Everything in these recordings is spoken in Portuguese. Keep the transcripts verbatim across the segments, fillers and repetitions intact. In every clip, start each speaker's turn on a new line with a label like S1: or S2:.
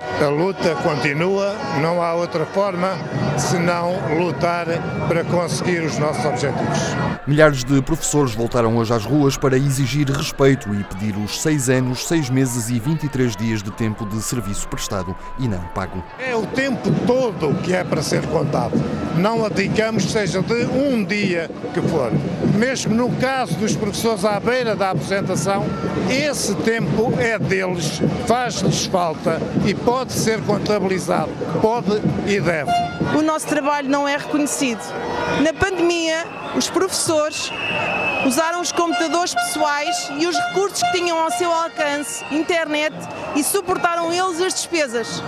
S1: A luta continua, não há outra forma senão lutar para conseguir os nossos objetivos.
S2: Milhares de professores voltaram hoje às ruas para exigir respeito e pedir os seis anos, seis meses e vinte e três dias de tempo de serviço prestado e não pago.
S1: É o tempo todo que é para ser contado. Não abdicamos, seja de um dia que for. Mesmo no caso dos professores à beira da aposentação, esse tempo é deles, faz-lhes falta e pode ser contabilizado. Pode e deve.
S3: O nosso trabalho não é reconhecido. Na pandemia, os professores usaram os computadores pessoais e os recursos que tinham ao seu alcance, internet, e suportaram eles as despesas.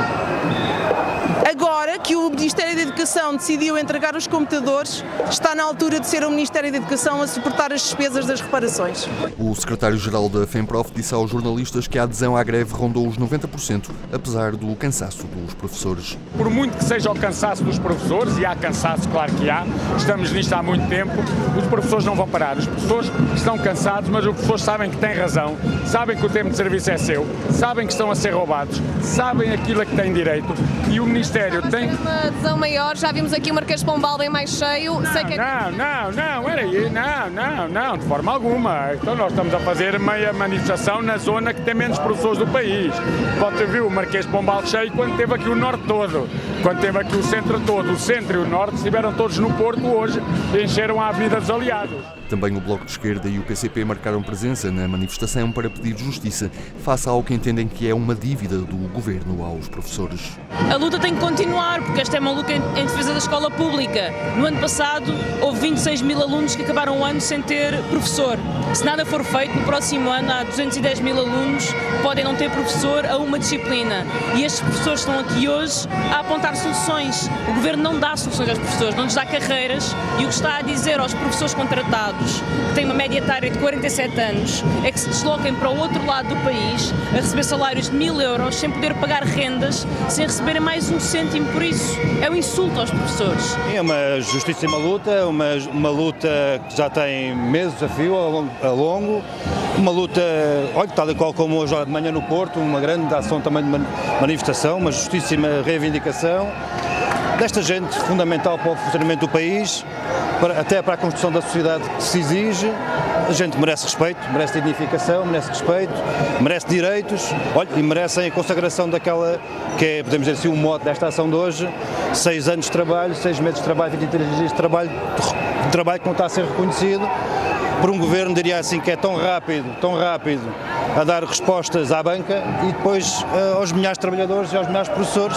S3: Agora que o Ministério da Educação decidiu entregar os computadores, está na altura de ser o Ministério da Educação a suportar as despesas das reparações.
S2: O secretário-geral da FEMPROF disse aos jornalistas que a adesão à greve rondou os noventa por cento, apesar do cansaço dos professores.
S4: Por muito que seja o cansaço dos professores, e há cansaço, claro que há, estamos nisto há muito tempo, os professores não vão parar. Os professores estão cansados, mas os professores sabem que têm razão, sabem que o tempo de serviço é seu, sabem que estão a ser roubados, sabem aquilo a que têm direito, e o Ministério tem
S5: uma adesão maior, já vimos aqui o Marquês de Pombal bem mais cheio.
S4: Não,
S5: Sei que...
S4: não, não, não, era aí, não, não, não, de forma alguma. Então nós estamos a fazer meia manifestação na zona que tem menos professores do país. Você viu o Marquês de Pombal cheio quando teve aqui o norte todo, quando teve aqui o centro todo, o centro e o norte estiveram todos no Porto hoje e encheram a Avenida dos Aliados.
S2: Também o Bloco de Esquerda e o P C P marcaram presença na manifestação para pedir justiça, face ao que entendem que é uma dívida do governo aos professores.
S6: A luta tem que continuar, porque esta é uma luta em defesa da escola pública. No ano passado, houve vinte e seis mil alunos que acabaram o ano sem ter professor. Se nada for feito, no próximo ano há duzentos e dez mil alunos que podem não ter professor a uma disciplina. E estes professores estão aqui hoje a apontar soluções. O governo não dá soluções aos professores, não lhes dá carreiras, e o que está a dizer aos professores contratados, que têm uma média etária de quarenta e sete anos, é que se desloquem para o outro lado do país a receber salários de mil euros sem poder pagar rendas, sem receberem mais um cêntimo por isso. É um insulto aos professores.
S7: É uma justíssima luta, uma, uma luta que já tem meses a fio, a longo, a longo. Uma luta, olha, tal e qual como hoje de manhã no Porto, uma grande ação também de manifestação, uma justíssima reivindicação desta gente fundamental para o funcionamento do país, para, até para a construção da sociedade que se exige. A gente merece respeito, merece dignificação, merece respeito, merece direitos, olha, e merecem a consagração daquela que é, podemos dizer assim, o mote desta ação de hoje: seis anos de trabalho, seis meses de trabalho, vinte e três dias de trabalho, de trabalho que não está a ser reconhecido por um governo, diria assim, que é tão rápido, tão rápido a dar respostas à banca e depois uh, aos milhares de trabalhadores e aos milhares de professores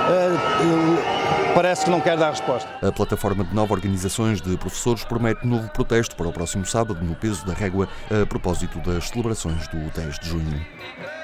S7: uh, parece que não quer dar resposta.
S2: A plataforma de nove organizações de professores promete novo protesto para o próximo sábado no Peso da Régua, a propósito das celebrações do dez de junho.